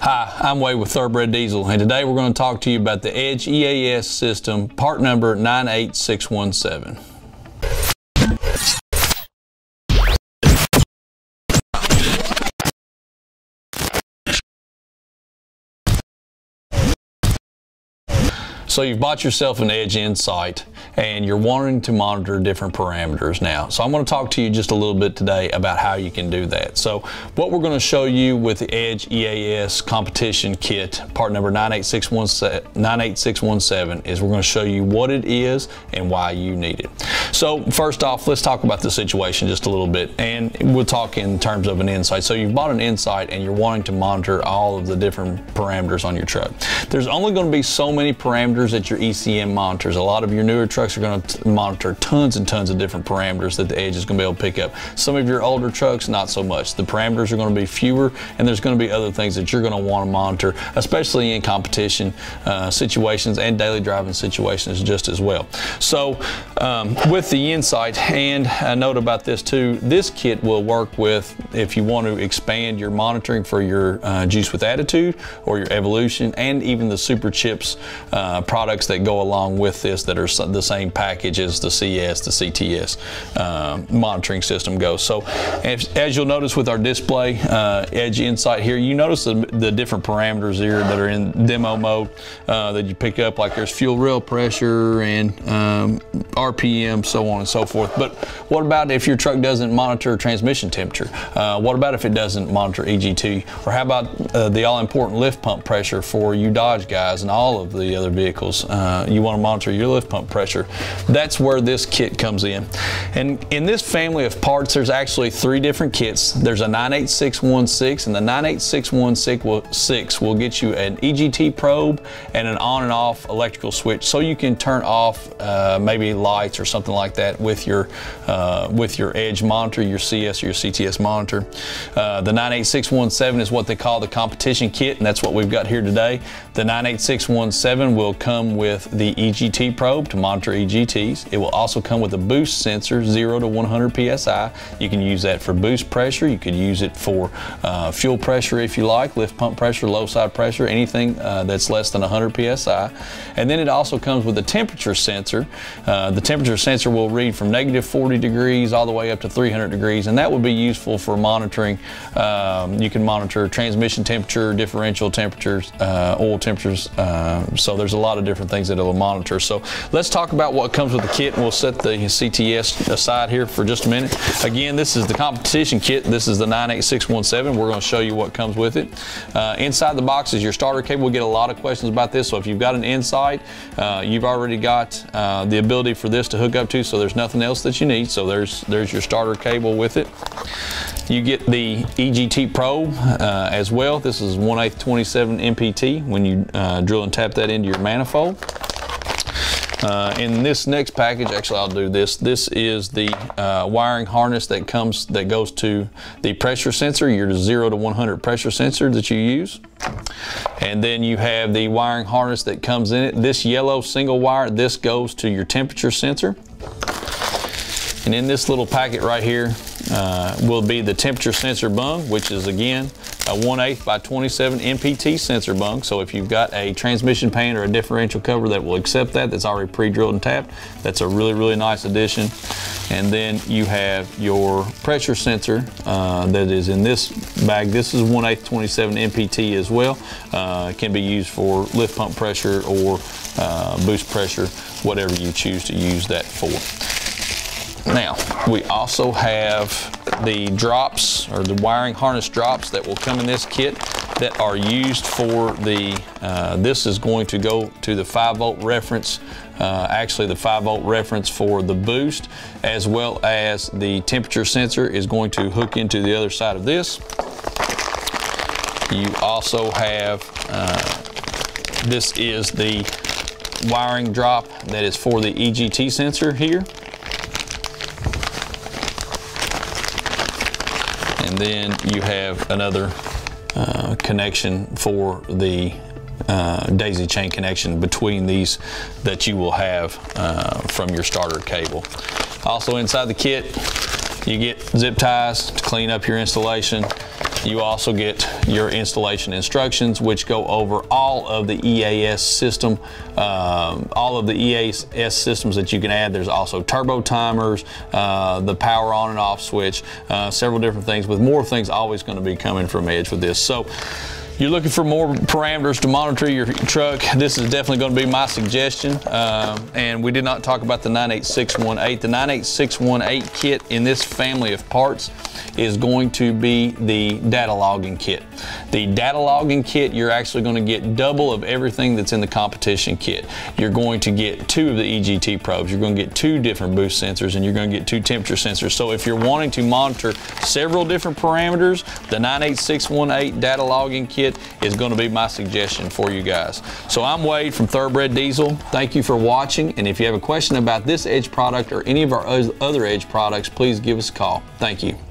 Hi, I'm Wade with Thoroughbred Diesel, and today we're going to talk to you about the Edge EAS system, part number 98617. So you've bought yourself an Edge Insight and you're wanting to monitor different parameters now. So I'm going to talk to you just a little bit today about how you can do that. So what we're going to show you with the Edge EAS Competition Kit, part number 98617, is we're going to show you what it is and why you need it. So first off, let's talk about the situation just a little bit, and we'll talk in terms of an Insight. So you've bought an Insight and you're wanting to monitor all of the different parameters on your truck. There's only going to be so many parameters that your ECM monitors. A lot of your newer trucks are going to monitor tons and tons of different parameters that the Edge is going to be able to pick up. Some of your older trucks, not so much. The parameters are going to be fewer, and there's going to be other things that you're going to want to monitor, especially in competition situations and daily driving situations just as well. So with the Insight, and a note about this too, this kit will work with, if you want to expand your monitoring for your Juice with Attitude or your Evolution, and even the Super Chips products that go along with this that are the same package as the CS, the CTS monitoring system goes. So as you'll notice with our display, Edge Insight here, you notice the different parameters here that are in demo mode that you pick up, like there's fuel rail pressure and RPM, so on and so forth. But what about if your truck doesn't monitor transmission temperature? What about if it doesn't monitor EGT? Or how about the all-important lift pump pressure for you Dodge guys and all of the other vehicles? You want to monitor your lift pump pressure. That's where this kit comes in. And in this family of parts, there's actually 3 different kits. There's a 98616, and the 98616 will get you an EGT probe and an on and off electrical switch, so you can turn off maybe lights or something like that with your Edge monitor, your CS or your CTS monitor. The 98617 is what they call the competition kit, and that's what we've got here today. The 98617 will come with the EGT probe to monitor EGTs. It will also come with a boost sensor, 0 to 100 PSI. You can use that for boost pressure. You could use it for fuel pressure if you like, lift pump pressure, low side pressure, anything that's less than 100 PSI. And then it also comes with a temperature sensor. The temperature sensor will read from -40 degrees all the way up to 300 degrees, and that would be useful for monitoring. You can monitor transmission temperature, differential temperatures, oil temperatures. So there's a lot of different things that it will monitor. So let's talk about what comes with the kit, and we'll set the CTS aside here for just a minute. Again, this is the competition kit. This is the 98617. We're going to show you what comes with it. Inside the box is your starter cable. We'll get a lot of questions about this. So if you've got an Insight, you've already got the ability for this to hook up to, so there's nothing else that you need. So there's your starter cable with it. You get the EGT probe as well. This is 1/8 27 MPT when you drill and tap that into your manifold. In this next package, actually I'll do this. This is the wiring harness that goes to the pressure sensor, your 0 to 100 pressure sensor that you use. And then you have the wiring harness that comes in it. This yellow single wire, this goes to your temperature sensor. And in this little packet right here will be the temperature sensor bung, which is again a 1/8 by 27 MPT sensor bung. So if you've got a transmission pan or a differential cover that will accept that, that's already pre-drilled and tapped, that's a really, really nice addition. And then you have your pressure sensor that is in this bag. This is 1/8 27 MPT as well. It can be used for lift pump pressure or boost pressure, whatever you choose to use that for. Now, we also have the drops, or the wiring harness drops, that will come in this kit that are used for the, this is going to go to the 5-volt reference, actually the 5-volt reference for the boost, as well as the temperature sensor is going to hook into the other side of this. You also have, this is the wiring drop that is for the EGT sensor here. And then you have another connection for the daisy chain connection between these that you will have from your starter cable. Also inside the kit, You get zip ties to clean up your installation. You also get your installation instructions, which go over all of the EAS system, all of the EAS systems that you can add. There's also turbo timers, the power on and off switch, several different things, with more things always going to be coming from Edge with this. So you're looking for more parameters to monitor your truck, this is definitely going to be my suggestion. And we did not talk about the 98618. The 98618 kit in this family of parts is going to be the data logging kit. The data logging kit, you're actually going to get double of everything that's in the competition kit. You're going to get 2 of the EGT probes, you're going to get 2 different boost sensors, and you're going to get 2 temperature sensors. So if you're wanting to monitor several different parameters, the 98618 data logging kit is going to be my suggestion for you guys. So I'm Wade from Thoroughbred Diesel. Thank you for watching, and if you have a question about this Edge product or any of our other Edge products, please give us a call. Thank you.